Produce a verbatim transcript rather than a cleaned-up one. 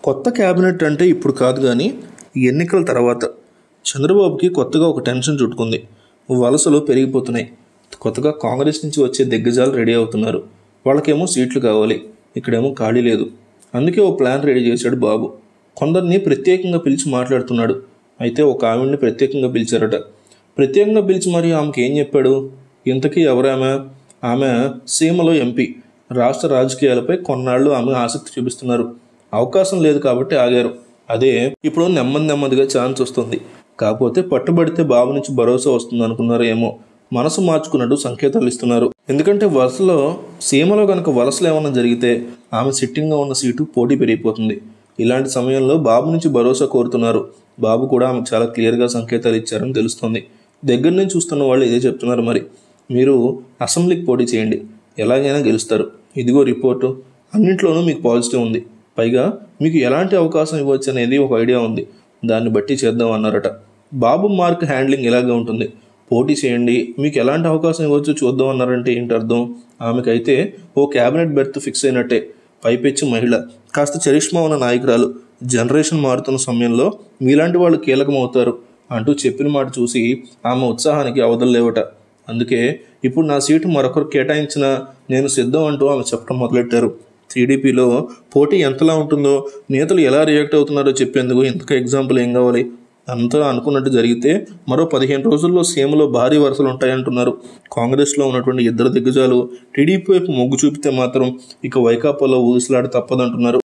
కొత్త క్యాబినెట్ అంటే ఇప్పుడు కాదు కానీ ఎన్నికల తర్వాత చంద్రబాబుకి కొత్తగా ఒక టెన్షన్ చుట్టుకుంది. వలసలు పెరిగిపోతున్నాయి. కొత్తగా కాంగ్రెస్ నుంచి వచ్చే దిగ్గజాలు రెడీ అవుతున్నారు. వాళ్ళకేమో సీట్లు కావాలి, ఇక్కడేమో ఖాళీ లేదు. అందుకే ఓ ప్లాన్ రెడీ చేశాడు బాబు. కొందరిని ప్రత్యేకంగా పిలిచి మాట్లాడుతున్నాడు. అయితే ఒక ఆవిడ్ని ప్రత్యేకంగా పిలిచారట. ప్రత్యేకంగా పిలిచి మరి ఆమెకి ఏం చెప్పాడు? ఇంతకీ ఎవరామె? ఆమె సీమలో ఎంపీ. రాష్ట్ర రాజకీయాలపై కొన్నాళ్ళు ఆమె ఆసక్తి చూపిస్తున్నారు. అవకాశం లేదు కాబట్టి ఆగారు. అదే ఇప్పుడు నెమ్మది నెమ్మదిగా ఛాన్స్ వస్తుంది. కాకపోతే పట్టుబడితే బాబు నుంచి భరోసా వస్తుంది అనుకున్నారో ఏమో, మనసు మార్చుకున్నట్టు సంకేతాలు ఇస్తున్నారు. ఎందుకంటే వలసలో సీమలో కనుక వలసలు ఏమన్నా జరిగితే ఆమె సిట్టింగ్గా ఉన్న సీటు పోటీ పెరిగిపోతుంది. ఇలాంటి సమయంలో బాబు నుంచి భరోసా కోరుతున్నారు. బాబు కూడా ఆమెకు చాలా క్లియర్గా సంకేతాలు ఇచ్చారని తెలుస్తుంది. దగ్గర నుంచి చూస్తున్న వాళ్ళు ఇదే చెప్తున్నారు. మరి మీరు అసెంబ్లీకి పోటీ చేయండి, ఎలాగైనా గెలుస్తారు. ఇదిగో రిపోర్టు, అన్నింట్లోనూ మీకు పాజిటివ్ ఉంది. పైగా మీకు ఎలాంటి అవకాశం ఇవ్వచ్చు అనేది ఒక ఐడియా ఉంది. దాన్ని బట్టి చేద్దాం అన్నారట. బాబు మార్క్ హ్యాండ్లింగ్ ఇలాగే ఉంటుంది. పోటీ చేయండి, మీకు ఎలాంటి అవకాశం ఇవ్వచ్చు చూద్దాం అన్నారంటే ఏంటి అర్థం? ఆమెకైతే ఓ క్యాబినెట్ బెర్త్ ఫిక్స్ అయినట్టే. పైపెచ్చి మహిళ, కాస్త చరిష్మా ఉన్న నాయకురాలు. జనరేషన్ మారుతున్న సమయంలో మీలాంటి వాళ్ళు కీలకమవుతారు అంటూ చెప్పిన మాట చూసి ఆమె ఉత్సాహానికి అవధుల్లేవట. అందుకే ఇప్పుడు నా సీటు మరొకరు కేటాయించినా నేను సిద్ధం అంటూ ఆమె చెప్పడం మొదలెట్టారు. టీడీపీలో పోటీ ఎంతలా ఉంటుందో, నేతలు ఎలా రియాక్ట్ అవుతున్నారో చెప్పేందుకు ఇంతకు ఎగ్జాంపుల్ ఏం కావాలి? అంతా అనుకున్నట్టు జరిగితే మరో పదిహేను రోజుల్లో సీమలో భారీ వరుసలు ఉంటాయంటున్నారు. కాంగ్రెస్లో ఉన్నటువంటి ఇద్దరు దిగ్గజాలు టీడీపీ వైపు మొగ్గు చూపితే మాత్రం ఇక వైకాపాలో ఊగిసలాట తప్పదంటున్నారు.